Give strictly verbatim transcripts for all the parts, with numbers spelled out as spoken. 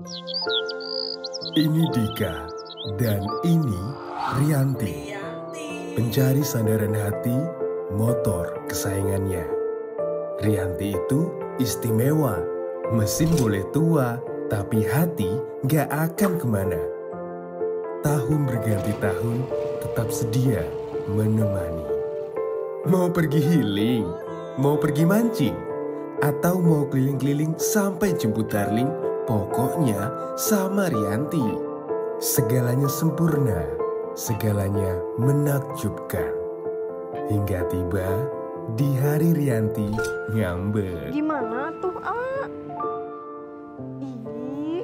Ini Dika dan ini Rianti, pencari sandaran hati motor kesayangannya. Rianti itu istimewa, mesin boleh tua, tapi hati gak akan kemana. Tahun berganti tahun tetap sedia menemani. Mau pergi healing, mau pergi mancing, atau mau keliling-keliling sampai jemput darling, pokoknya sama Rianti. Segalanya sempurna, segalanya menakjubkan. Hingga tiba di hari Rianti ngambek. Gimana tuh, A? Ih.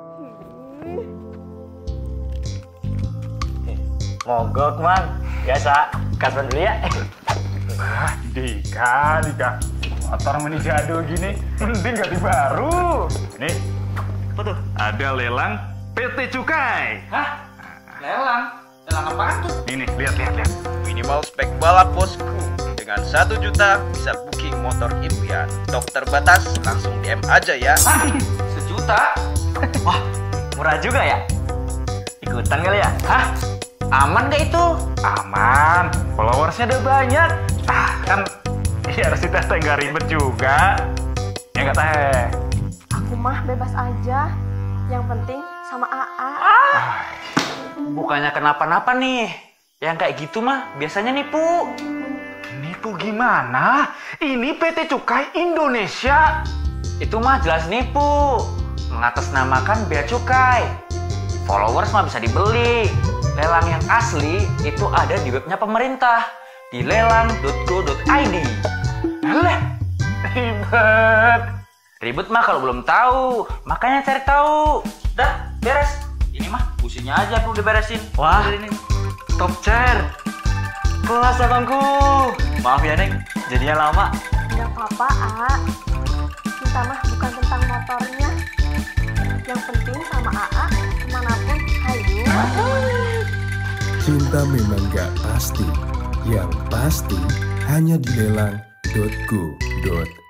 Mogok, Mang. Biasa, kasih dulu ya. Wah, Dika, Dika. Motor mini jadul gini, mending ganti baru. Nih, Apa tuh? ada lelang P T Cukai. Hah? Lelang? Lelang apaan tuh? Ini, lihat, lihat, lihat. Minimal spek balap bosku. Dengan satu juta bisa booking motor impian. Stok terbatas, langsung D M aja ya. Hah? Sejuta? Wah, murah juga ya? Ikutan kali ya? Hah? Aman gak itu? Aman, followersnya udah banyak. Ah, kan biar si Teh nggak ribet juga. Ya nggak Teh? Aku mah bebas aja. Yang penting sama A A. Bukannya kenapa-napa nih. Yang kayak gitu mah biasanya nipu. Nipu gimana? Ini P T Cukai Indonesia. Itu mah jelas nipu. Mengatasnamakan bea cukai. Followers mah bisa dibeli. Lelang yang asli itu ada di webnya pemerintah. Di lelang dot go dot i d. Alah, ribet. Ribet mah kalau belum tahu. Makanya cari tahu. Dah, beres. Ini mah businya aja perlu diberesin. Wah, ini. top chair. Kelas abangku. Maaf ya, Neng. Jadinya lama. Gak apa-apa, A. Kita mah bukan tentang motornya. Yang penting sama A A kemanapun, hayu. Cinta memang gak pasti, yang pasti hanya di lelang dot go dot